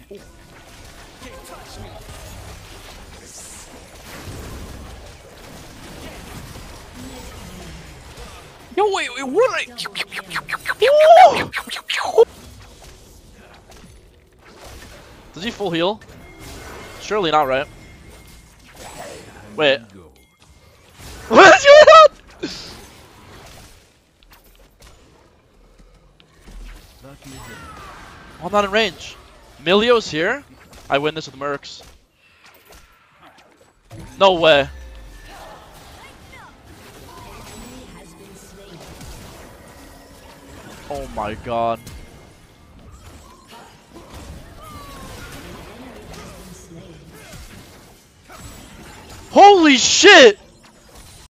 Yo, wait, what? Does he full heal? Surely not, right? Wait. What's going on? I'm not in range. Milio's here? I win this with Mercs. No way. Oh my god. Holy shit!